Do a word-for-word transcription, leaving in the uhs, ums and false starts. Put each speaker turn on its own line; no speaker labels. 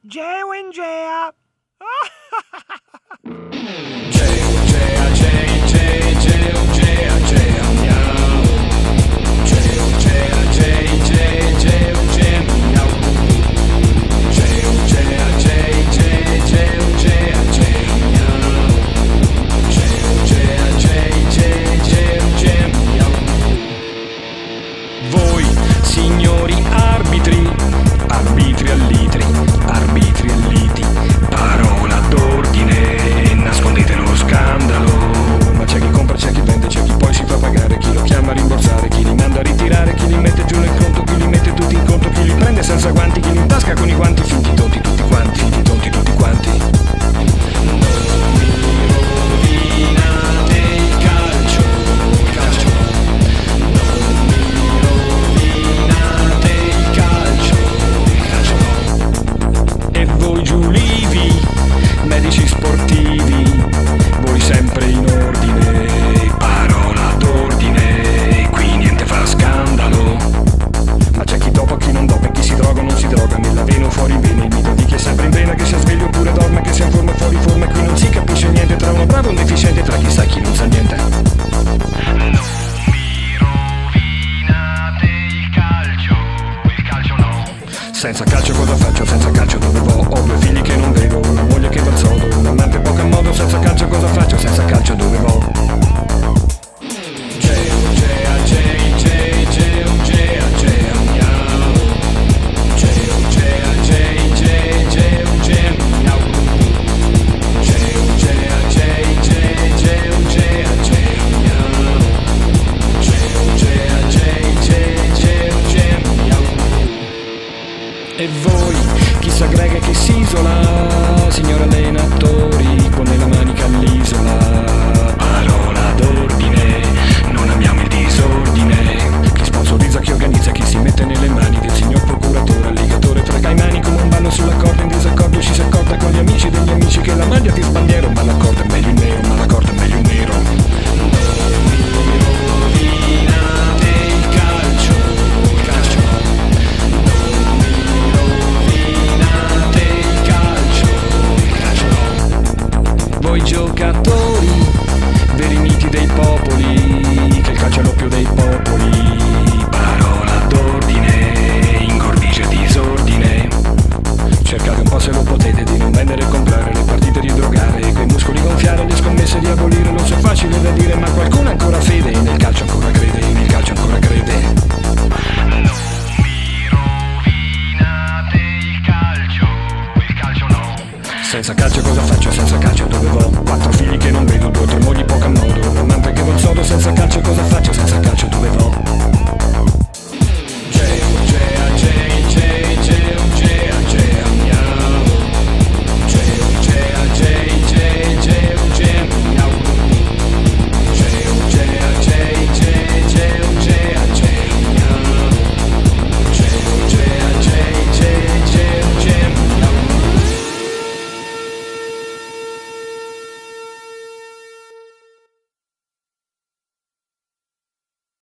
Geo and Gea.
Geo, Gea, Gea, Gea, Geo, Gea, Gea, miau. Geo, Gea, Gea, Gea, Geo, Gea, miau. Geo, Gea, Gea, Gea, Geo, Gea, Gea, miau. Geo, Gea, Gea, Gea, Geo, Gea, miau. Voi, signori arbitri, arbitri allitri, arbitri e liti, parola d'ordine, nascondete lo scandalo. Ma c'è chi compra, c'è chi vende, c'è chi poi si fa pagare, chi lo chiama a rimborsare, chi li manda a ritirare, chi li mette giù nel conto, chi li mette tutti in conto, chi li prende senza guanti, chi li intasca con i guanti, finti tonti tutti quanti, finti tonti tutti quanti. Non mi rovinate il calcio, il calcio no. Non mi rovinate il calcio, il calcio no. E voi giulivi, medici sportivi, voi sempre in ordine, parola d'ordine, qui niente fa scandalo. Ma c'è chi dopo, chi non dopo, e chi si droga o non si droga, nella vena o fuori in vena, il mito di chi è sempre in vena, che sia sveglio oppure dorme, che sia in forma o fuori forma, e qui non si capisce niente tra uno bravo e un deficiente, tra chi sa e chi non sa niente. Non mi rovinate il calcio, il calcio no. Senza calcio cosa faccio, senza calcio dove vo? Ho due figli che non vedo, una moglie che va al sodo, un amante poco a modo, senza calcio cosa faccio, senza calcio dove vo? Geo, Gea, Gea, Gea, Geo, Gea, Gea, miau. Geo, Gea, Gea, Gea, Geo, Gea, miau. Geo, Gea, Gea, Gea, Geo, Gea, Gea, miau. Geo, Gea, Gea, Gea, Geo, Gea, miau. E voi, chi s'aggrega e chi si isola, signor allenatori, con nella manica all'isola, parola d'ordine, non amiamo il disordine, chi sponsorizza, chi organizza, chi si mette nelle mani del signor procuratore, alligatore tra caimani come un ballo sulla corda, in disaccordo ci si accorda con gli amici degli amici che la maglia ti sbandiera, ma l'accordo è meglio il nero, ma l'accordo è meglio il nero. Non mi rovinate il calcio, il calcio no. Non mi rovinate il calcio, il calcio no. Voi giocatori, veri miti dei popoli, che il calcio è l'oppio dei popoli, parola d'ordine, ingordisce disordine. Cercate un po' se lo potete di non vendere e comprare, le partite di drogare, quei muscoli gonfiare, le scommesse di abolire, lo so facile da dire, ma qualcuno ancora fede, e nel calcio ancora crede, e nel calcio ancora crede. Non mi rovinate il calcio, il calcio no. Senza calcio cosa faccio, senza calcio dove vo? Quattro figli che non vedo, due o tre mogli poco a modo, un amante che va al sodo, senza calcio cosa faccio, senza